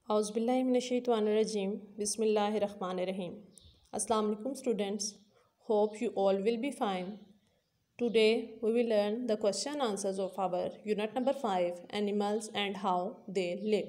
Auzubillahiminash-shaytanir-rajim. Bismillahir-Rahmanir-Rahim. Assalamu alaikum students. Hope you all will be fine. Today we will learn the question and answers of our unit number 5, animals and how they live.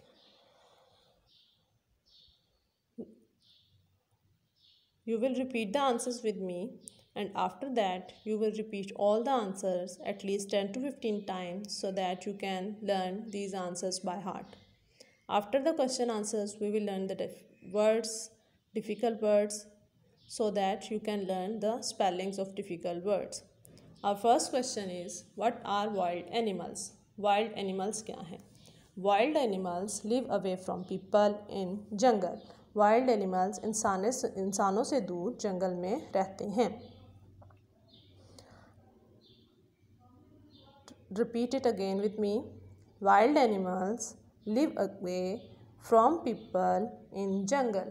You will repeat the answers with me, and after that you will repeat all the answers at least 10 to 15 times so that you can learn these answers by heart. After the question answers, we will learn the difficult words, so that you can learn the spellings of difficult words. Our first question is, what are wild animals? Wild animals क्या हैं? Wild animals live away from people in jungle. Wild animals इंसानों से दूर जंगल में रहते हैं. Repeat it again with me. Wild animals live away from people in jungle.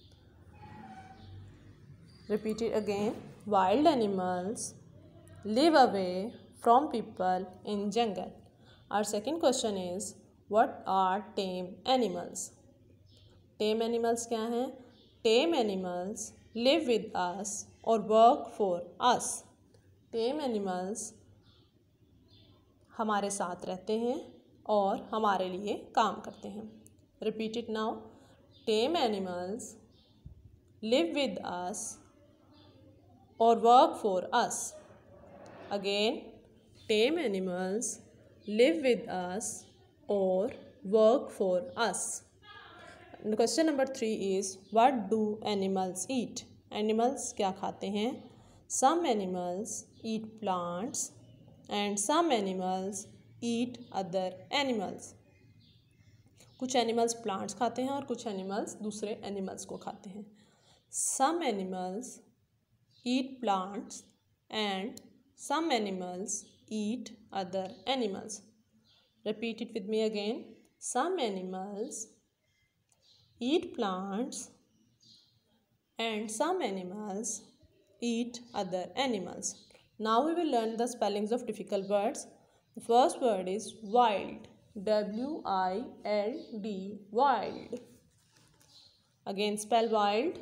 Repeat it again. Wild animals live away from people in jungle. Our second question is, what are tame animals? Tame animals क्या हैं? Tame animals live with us or work for us. Tame animals हमारे साथ रहते हैं और हमारे लिए काम करते हैं. Repeat it now. Tame animals live with us or work for us. Again, tame animals live with us or work for us. And question number 3 is, what do animals eat? Animals क्या खाते हैं? Some animals eat plants and some animals eat other animals. कुछ animals plants खाते हैं और कुछ animals दूसरे animals को खाते हैं. Some animals eat plants and some animals eat other animals. Repeat it with me again. Some animals eat plants and some animals eat other animals. Now we will learn the spellings of difficult words. The first word is wild. W-I-L-D. Wild. Again spell wild.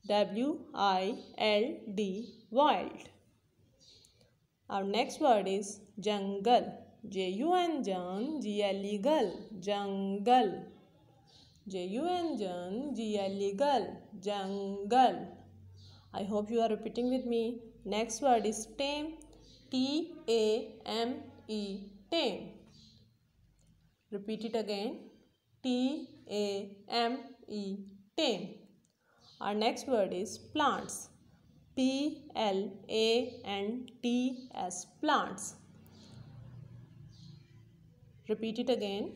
W-I-L-D. Wild. Our next word is jungle. J-U-N-G-L-E. Jungle. J-U-N-G-L-E. Jungle. I hope you are repeating with me. Next word is tame. T-A-M-E. Tame. Repeat it again. T-A-M-E. Tame. Our next word is plants. P-L-A-N-T-S. Plants. Repeat it again.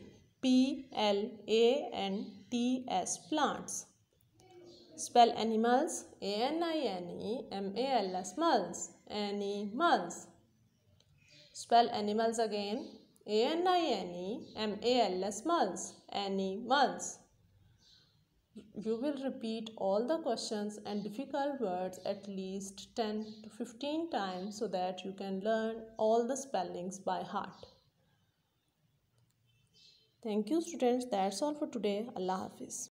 P-L-A-N-T-S. Plants. Spell animals. A-N-I-N-E-M-A-L-S. Mals. Animals. Spell animals again. A-N-I-N-E-M-A-L-S. Mals. Animals. You will repeat all the questions and difficult words at least 10 to 15 times so that you can learn all the spellings by heart. Thank you students. That's all for today. Allah Hafiz.